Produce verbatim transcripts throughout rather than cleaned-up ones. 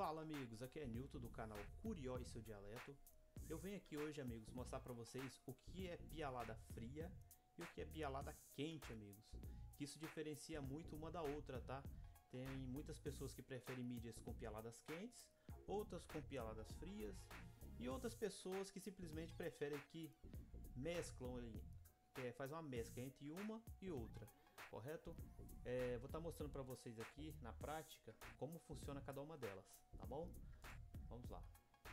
Fala amigos, aqui é Newton do canal Curió e seu dialeto. Eu venho aqui hoje, amigos, mostrar para vocês o que é pialada fria e o que é pialada quente, amigos. Que isso diferencia muito uma da outra, tá? Tem muitas pessoas que preferem mídias com pialadas quentes, outras com pialadas frias e outras pessoas que simplesmente preferem que mesclam, é, faz uma mescla entre uma e outra. Correto? É, vou estar mostrando para vocês aqui na prática como funciona cada uma delas, tá bom? Vamos lá.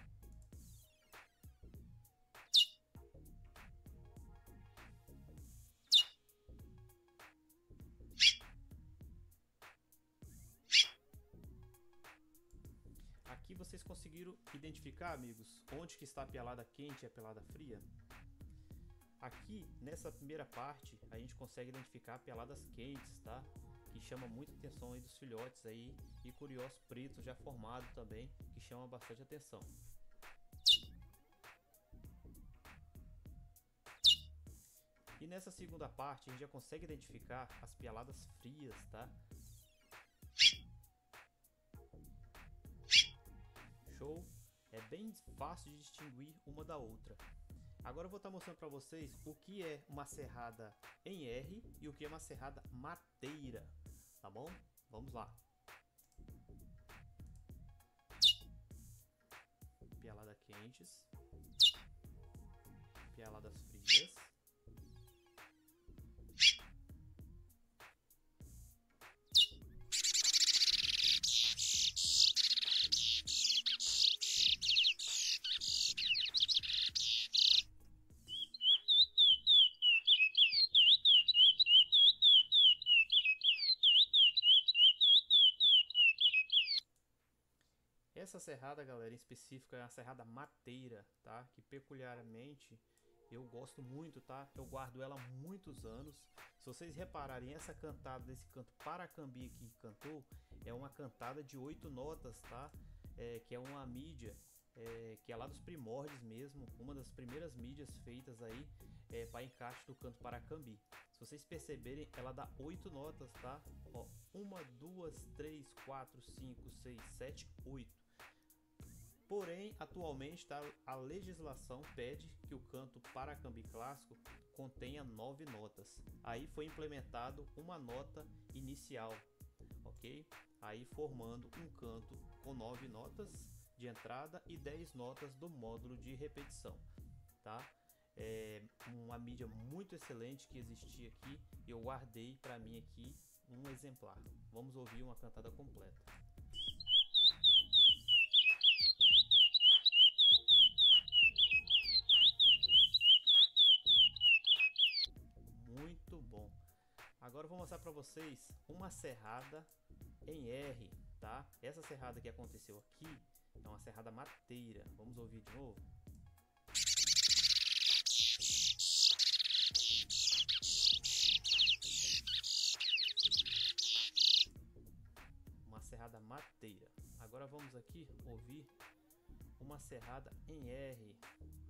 Aqui vocês conseguiram identificar, amigos, onde que está a pialada quente e a pialada fria? Aqui nessa primeira parte a gente consegue identificar pialadas quentes, tá? Que chama muita atenção aí dos filhotes aí e curiós pretos já formados também, que chama bastante atenção. E nessa segunda parte a gente já consegue identificar as pialadas frias, tá? Show? É bem fácil de distinguir uma da outra. Agora eu vou estar mostrando para vocês o que é uma serrada em R e o que é uma serrada mateira, tá bom? Vamos lá. Pialada quentes, pialadas frias, essa serrada, galera, em específico é a serrada mateira, tá? Que peculiarmente eu gosto muito, tá? Eu guardo ela há muitos anos. Se vocês repararem, essa cantada desse canto Paracambi aqui que cantou é uma cantada de oito notas, tá? É, que é uma mídia é, que é lá dos primórdios mesmo, uma das primeiras mídias feitas aí é, para encaixe do canto Paracambi. Se vocês perceberem, ela dá oito notas, tá? Ó, uma, duas, três, quatro, cinco, seis, sete, oito. Porém, atualmente tá, a legislação pede que o canto Paracambi clássico contenha nove notas. Aí foi implementado uma nota inicial, ok? Aí formando um canto com nove notas de entrada e dez notas do módulo de repetição, tá? É uma mídia muito excelente que existia aqui. Eu guardei para mim aqui um exemplar. Vamos ouvir uma cantada completa. Muito bom. Agora eu vou mostrar para vocês uma serrada em R, tá? Essa serrada que aconteceu aqui é uma serrada mateira. Vamos ouvir de novo. Uma serrada mateira. Agora vamos aqui ouvir uma serrada em R.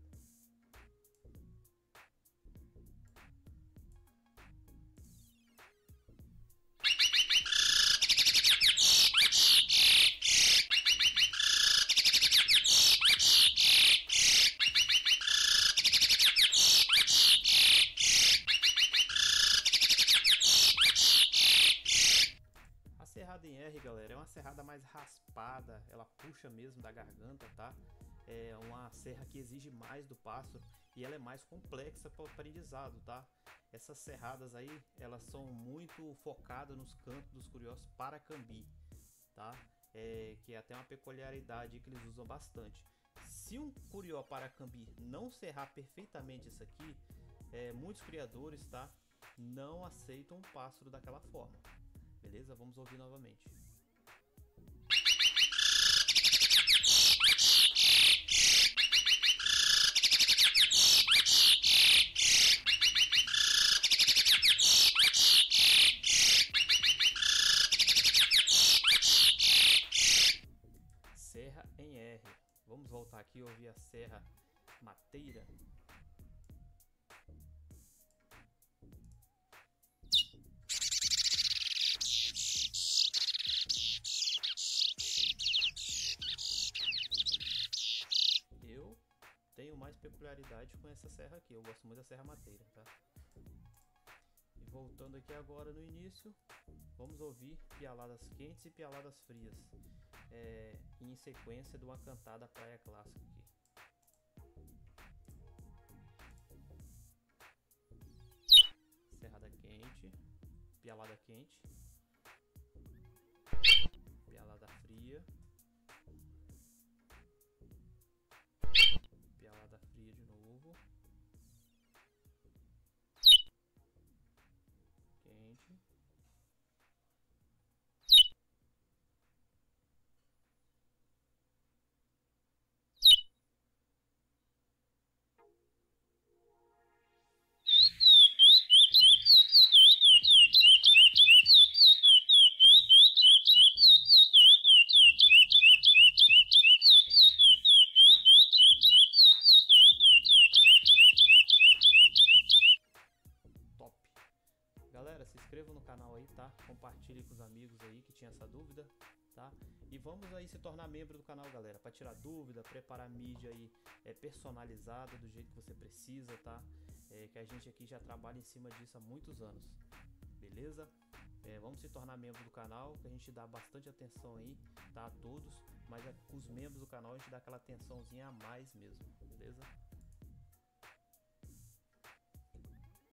A serrada em R, galera, é uma serrada mais raspada, ela puxa mesmo da garganta, tá? É uma serra que exige mais do pássaro e ela é mais complexa para o aprendizado, tá? Essas serradas aí, elas são muito focadas nos cantos dos curiós Paracambi, tá? É, que é até uma peculiaridade que eles usam bastante. Se um curió Paracambi não serrar perfeitamente isso aqui, é, muitos criadores, tá, não aceitam um pássaro daquela forma. Beleza? Vamos ouvir novamente. Serra em R. Vamos voltar aqui e ouvir a serra mateira. peculiaridade com essa serra aqui. Eu gosto muito da serra mateira, tá? E voltando aqui agora no início, vamos ouvir pialadas quentes e pialadas frias, é, em sequência de uma cantada praia clássica aqui. Serrada quente, pialada quente, pialada fria, pialada fria de novo, quente, top. Galera, se inscreva no canal aí, tá? Compartilhe com os amigos aí que tinha essa dúvida, tá? E vamos aí se tornar membro do canal, galera, para tirar dúvida, preparar mídia aí é, personalizada do jeito que você precisa, tá? É, que a gente aqui já trabalha em cima disso há muitos anos, beleza? É, vamos se tornar membro do canal, que a gente dá bastante atenção aí, tá? A todos, mas a, os membros do canal a gente dá aquela atençãozinha a mais mesmo, beleza?